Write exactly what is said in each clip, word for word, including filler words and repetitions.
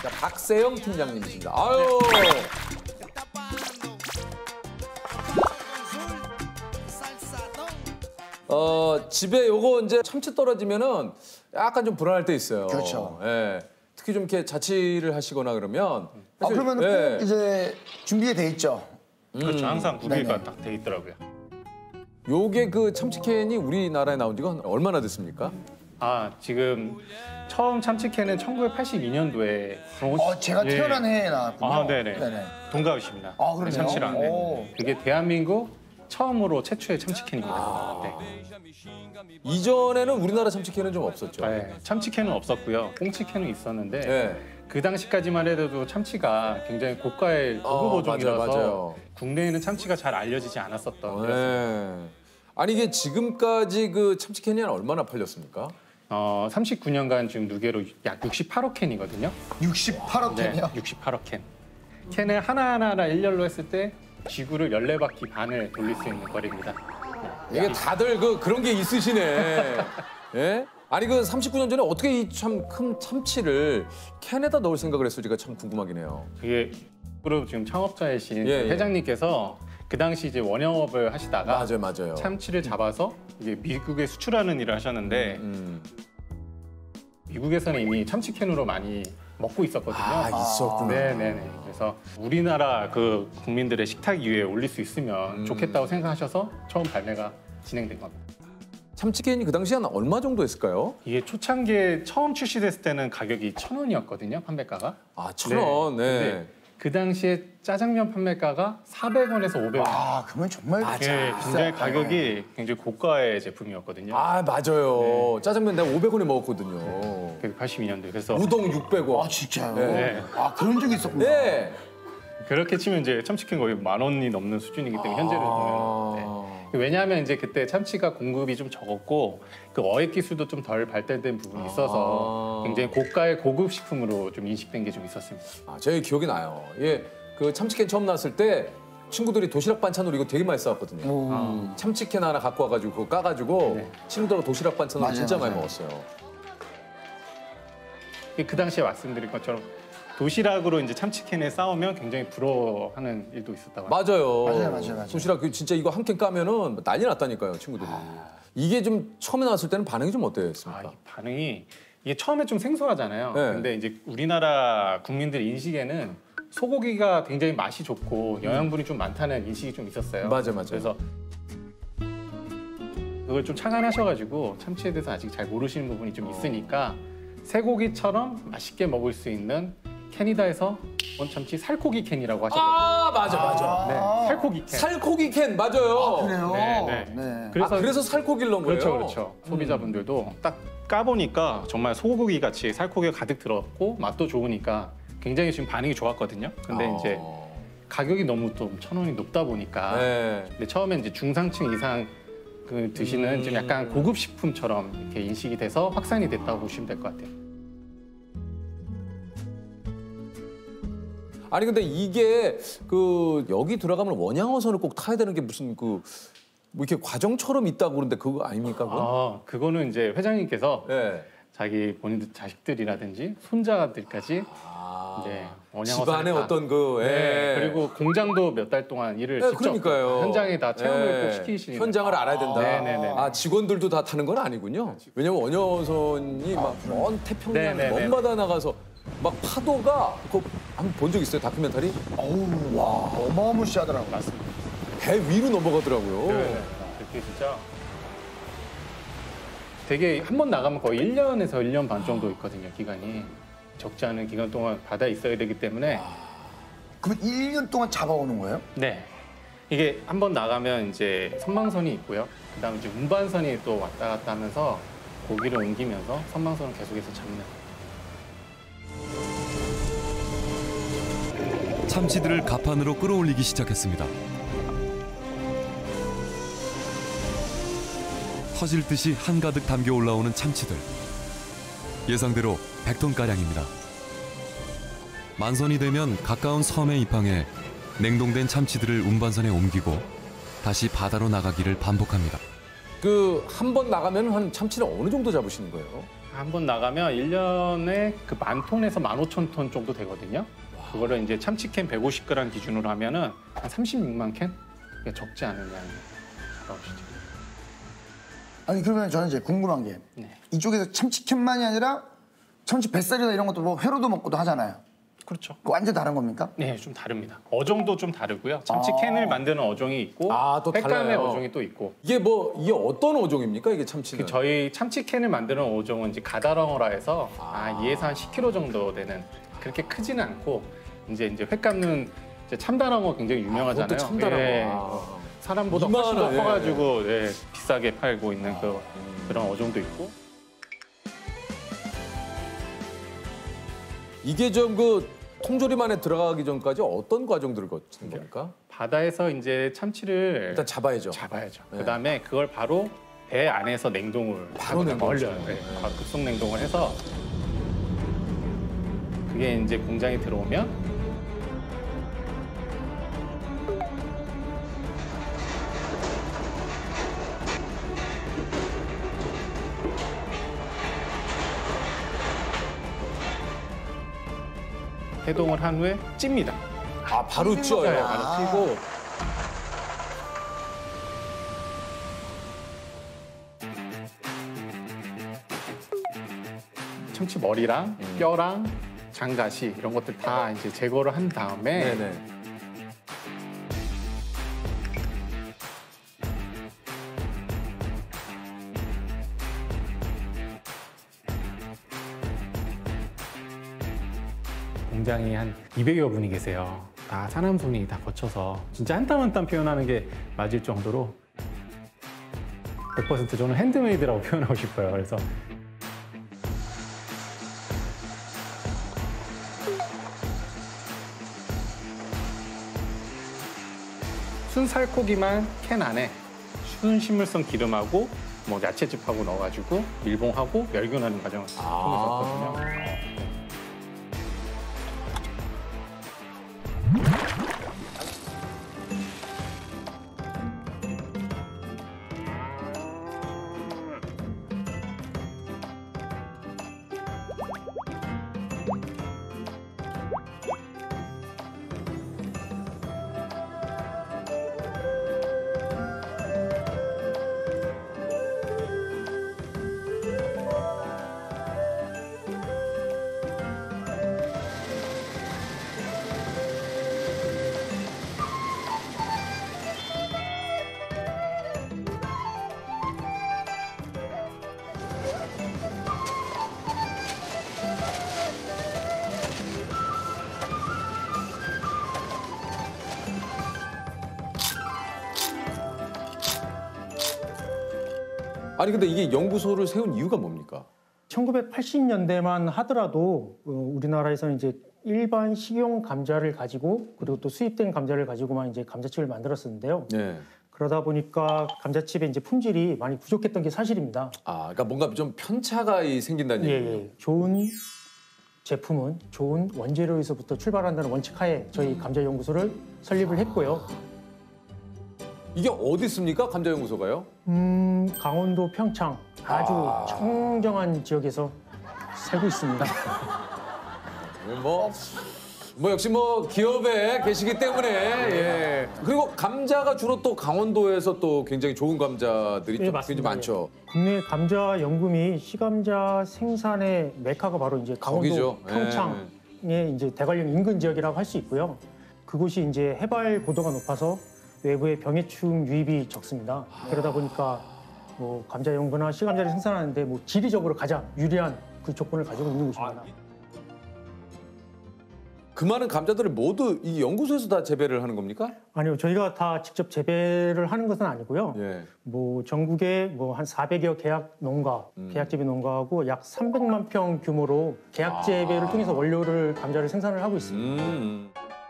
자, 박세영 팀장님이십니다. 아유. 어, 집에 요거 이제 참치 떨어지면은 약간 좀 불안할 때 있어요. 그렇죠. 예. 특히 좀 이렇게 자취를 하시거나 그러면. 아, 그러면 예. 꼭 이제 준비가 돼 있죠. 그렇죠. 항상 구비가 네네. 딱 돼 있더라고요. 요게 그 참치캔이 우리나라에 나온 지가 얼마나 됐습니까? 아, 지금 처음 참치캔은 천구백팔십이 년도에 어, 제가 태어난 해에 나왔군요. 아, 네네. 네네. 동갑이십니다. 아, 그러네요. 참치랑. 오. 네. 그게 대한민국 처음으로 최초의 참치캔입니다. 아. 네. 이전에는 우리나라 참치캔은 좀 없었죠. 네, 참치캔은 없었고요. 꽁치캔은 있었는데 네. 그 당시까지만 해도 참치가 굉장히 고가의 고급 어, 어종이라서 맞아요, 맞아요. 국내에는 참치가 잘 알려지지 않았었던 그래서 네. 아니 이게 지금까지 그 참치캔이 한 얼마나 팔렸습니까? 어, 삼십구 년간 지금 누계로 약 육십팔억 캔이거든요. 육십팔억 네, 캔이요? 육십팔억 캔. 캔을 하나하나 일렬로 했을 때 지구를 열네 바퀴 반을 돌릴 수 있는 거리입니다. 이게 다들 그 그런 게 있으시네. 예? 아니 그 삼십구 년 전에 어떻게 이 참 큰 참치를 캔에다 넣을 생각을 했을지가 참 궁금하긴 해요. 그게 그룹 지금 창업자이신 예, 예. 회장님께서 그 당시 이제 원영업을 하시다가 맞아요, 맞아요. 참치를 잡아서 이제 미국에 수출하는 일을 하셨는데 음. 미국에서는 이미 참치캔으로 많이 먹고 있었거든요. 아, 있었구나. 네네네. 그래서 우리나라 그 국민들의 식탁 위에 올릴 수 있으면 음. 좋겠다고 생각하셔서 처음 발매가 진행된 겁니다. 참치캔이 그 당시 한 얼마 정도 했을까요? 이게 초창기에 처음 출시됐을 때는 가격이 천 원이었거든요, 판매가가. 아, 천 원. 네. 근데 그 당시에 짜장면 판매가가 사백 원에서 오백 원. 아, 그러면 정말 예, 비싸. 굉장히 가격이 굉장히 고가의 제품이었거든요. 아, 맞아요. 네. 짜장면 내가 오백 원에 먹었거든요. 백팔십이 년도에. 그래서 우동 육백 원. 아, 진짜요? 네. 아, 그런 적이 있었구나. 네. 그렇게 치면 이제 참치캔 거의 만 원이 넘는 수준이기 때문에 현재를 보면. 네. 아. 왜냐하면 이제 그때 참치가 공급이 좀 적었고 그 어획 기술도 좀 덜 발달된 부분이 있어서 아. 굉장히 고가의 고급 식품으로 좀 인식된 게 좀 있었습니다. 아, 제 기억이 나요. 예, 그 참치캔 처음 나왔을 때 친구들이 도시락 반찬으로 이거 되게 많이 싸왔거든요. 오. 아. 참치캔 하나 갖고 와가지고 그거 까가지고 네. 친구들하고 도시락 반찬으로 맞아요, 진짜 많이 맞아요. 먹었어요. 그 당시에 말씀드린 것처럼 도시락으로 이제 참치캔에 싸우면 굉장히 부러워하는 일도 있었다고 합니다. 맞아요. 맞아요, 맞아요, 맞아요. 도시락 그 진짜 이거 한 캔 까면은 난리 났다니까요, 친구들이. 이게 좀 처음에 나왔을 때는 반응이 좀 아, 어땠습니까? 이 반응이 이게 처음에 좀 생소하잖아요. 네. 근데 이제 우리나라 국민들 인식에는 소고기가 굉장히 맛이 좋고 영양분이 좀 많다는 인식이 좀 있었어요. 맞아요, 맞아요. 그래서 그걸 좀 착안하셔가지고 참치에 대해서 아직 잘 모르시는 부분이 좀 있으니까 쇠고기처럼 맛있게 먹을 수 있는 캔이다에서 원참치 살코기 캔이라고 하셨거든요. 아, 맞아, 맞아. 네, 살코기 캔. 살코기 캔 맞아요. 아, 그래요? 네, 네. 네. 그래서 아, 그래서 살코기를 넣은 거예요? 그렇죠, 그렇죠. 소비자분들도 딱 까보니까 정말 소고기 같이 살코기가 가득 들었고 맛도 좋으니까 굉장히 지금 반응이 좋았거든요. 근데 아. 이제 가격이 너무 좀 천 원이 높다 보니까 네. 근데 처음에 이제 중상층 이상 그 드시는 음. 좀 약간 고급 식품처럼 이렇게 인식이 돼서 확산이 됐다고 보시면 될 것 같아요. 아니 근데 이게 그 여기 들어가면 원양어선을 꼭 타야 되는 게 무슨 그 뭐 이렇게 과정처럼 있다고 그러는데 그거 아닙니까? 그건? 아, 그거는 이제 회장님께서 네. 자기 본인들 자식들이라든지 손자들까지 아, 이제 원양어선을 집안의 다- 어떤 그 예. 네, 그리고 공장도 몇 달 동안 일을 네, 직접 그러니까요. 현장에 다 체험을 예. 꼭 시키시는 현장을 알아야 된다. 네, 네, 네. 아 직원들도 다 타는 건 아니군요. 왜냐면 원양어선이 막 먼 태평양 네, 네, 먼 네. 바다 나가서 막 파도가 그거 한번 본 적 있어요 다큐멘터리? 어우, 와, 어마무시하더라고요. 맞습니다. 배 위로 넘어가더라고요. 네, 그게 진짜 되게 한 번 나가면 거의 일 년에서 일 년 반 정도 있거든요, 기간이. 적지 않은 기간 동안 바다에 있어야 되기 때문에 그럼 일 년 동안 잡아오는 거예요? 네. 이게 한 번 나가면 이제 선망선이 있고요. 그다음에 이제 운반선이 또 왔다 갔다 하면서 고기를 옮기면서 선망선을 계속해서 잡는. 참치들을 갑판으로 끌어올리기 시작했습니다. 터질 듯이 한가득 담겨 올라오는 참치들. 예상대로 백 톤가량입니다. 만선이 되면 가까운 섬에 입항해 냉동된 참치들을 운반선에 옮기고 다시 바다로 나가기를 반복합니다. 그 한 번 나가면 한 참치를 어느 정도 잡으시는 거예요? 한 번 나가면 일 년에 그 만 톤에서 만 오천 톤 정도 되거든요. 그거를 이제 참치캔 백오십 그램 기준으로 하면은 한 삼십육만 캔? 그게 적지 않은 양이 나오시죠. 아니 그러면 저는 이제 궁금한 게 네. 이쪽에서 참치캔만이 아니라 참치 뱃살이나 이런 것도 뭐 회로도 먹고도 하잖아요. 그렇죠. 그거 완전 다른 겁니까? 네, 좀 다릅니다. 어종도 좀 다르고요. 참치캔을 아. 만드는 어종이 있고 아, 또 횟감의 달라요. 어종이 또 있고. 이게 뭐 이게 어떤 어종입니까? 이게 참치는? 그 저희 참치캔을 만드는 어종은 이제 가다랑어라 해서 아, 이에서 한 십 킬로그램 정도 되는 그렇게 크지는 않고 이제 이제 횟감은 이제 참다랑어 굉장히 유명하잖아요. 그것도 참다랑어. 예. 아. 사람보다 훨씬 더 이만한, 예. 커가지고 예, 비싸게 팔고 있는 그, 그런 어종도 있고. 이게 좀 그 통조림 안에 들어가기 전까지 어떤 과정들을 거치는 겁니까? 바다에서 이제 참치를 일단 잡아야죠. 잡아야죠. 네. 그다음에 그걸 바로 배 안에서 냉동을 바로 하거나 냉동이죠. 얼려요. 네, 바로 급속 냉동을 해서 그게 이제 공장에 들어오면 해동을 한 후에 찝니다. 아 바로 네, 쪄요. 바로 찌고 참치 머리랑 뼈랑 장가시 이런 것들 다 이제 제거를 한 다음에 네네. 공장이 한 이백여 분이 계세요. 다 사람손이 다 거쳐서 진짜 한 땀 한 땀 표현하는 게 맞을 정도로 백 퍼센트 저는 핸드메이드라고 표현하고 싶어요. 그래서 순살코기만 캔 안에 순식물성 기름하고 뭐 야채즙하고 넣어가지고 밀봉하고 멸균하는 과정을 아. 통해서 아니 근데 이게 연구소를 세운 이유가 뭡니까? 천구백팔십 년대만 하더라도 어, 우리나라에서는 이제 일반 식용 감자를 가지고 그리고 또 수입된 감자를 가지고만 이제 감자칩을 만들었었는데요. 네. 그러다 보니까 감자칩의 이제 품질이 많이 부족했던 게 사실입니다. 아, 그러니까 뭔가 좀 편차가 이 생긴다는 예, 얘기예요. 예. 좋은 제품은 좋은 원재료에서부터 출발한다는 원칙 하에 저희 감자 연구소를 설립을 했고요. 이게 어디 있습니까? 감자 연구소가요? 음, 강원도 평창 아주 아. 청정한 지역에서 살고 있습니다. 뭐, 뭐 역시 뭐 기업에 계시기 때문에 예. 그리고 감자가 주로 또 강원도에서 또 굉장히 좋은 감자들이 예, 좀 굉장히 맞습니다. 많죠. 국내 감자 연구미 시감자 생산의 메카가 바로 이제 강원도 거기죠. 평창의 이제 대관령 인근 지역이라고 할 수 있고요. 그곳이 이제 해발 고도가 높아서 외부의 병해충 유입이 적습니다. 그러다 보니까 뭐 감자 연구나 시감자를 생산하는데 뭐 지리적으로 가장 유리한 그 조건을 가지고 있는 곳입니다. 그 많은 감자들을 모두 이 연구소에서 다 재배를 하는 겁니까? 아니요, 저희가 다 직접 재배를 하는 것은 아니고요. 예. 뭐 전국에 뭐 한 사백여 계약 농가, 음. 계약 재배 농가하고 약 삼백만 평 규모로 계약 재배를 아. 통해서 원료를 감자를 생산을 하고 있습니다. 음.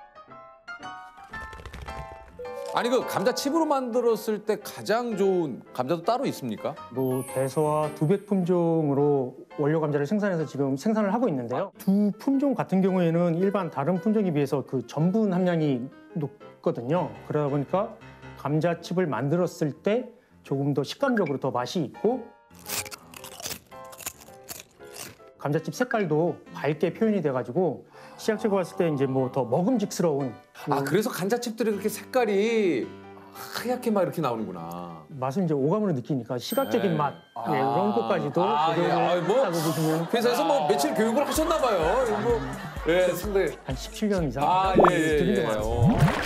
아니 그 감자칩으로 만들었을 때 가장 좋은 감자도 따로 있습니까? 뭐 대서와 두백 품종으로 원료 감자를 생산해서 지금 생산을 하고 있는데요. 두 품종 같은 경우에는 일반 다른 품종에 비해서 그 전분 함량이 높거든요. 그러다 보니까 감자칩을 만들었을 때 조금 더 식감적으로 더 맛이 있고 감자칩 색깔도 밝게 표현이 돼가지고 시각적으로 봤을 때 이제 뭐 더 먹음직스러운 아 그래서 감자칩들이 그렇게 색깔이 하얗게 막 이렇게 나오는구나. 맛을 이제 오감으로 느끼니까 시각적인 네. 맛 네, 이런 것까지도 아, 예. 고려를 아, 뭐 하고 보시면 회사에서 뭐 며칠 교육을 하셨나 봐요. 이거 뭐 예, 상당히 한 십칠 년 이상 아, 예, 예, 들은 게 예. 많습니다. 어.